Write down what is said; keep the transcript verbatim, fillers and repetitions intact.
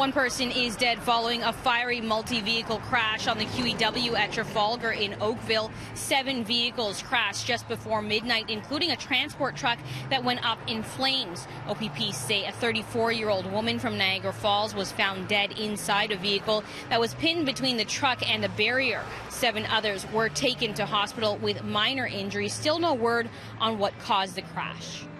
One person is dead following a fiery multi-vehicle crash on the Q E W at Trafalgar in Oakville. Seven vehicles crashed just before midnight, including a transport truck that went up in flames. O P P say a thirty-four-year-old woman from Niagara Falls was found dead inside a vehicle that was pinned between the truck and the barrier. Seven others were taken to hospital with minor injuries. Still no word on what caused the crash.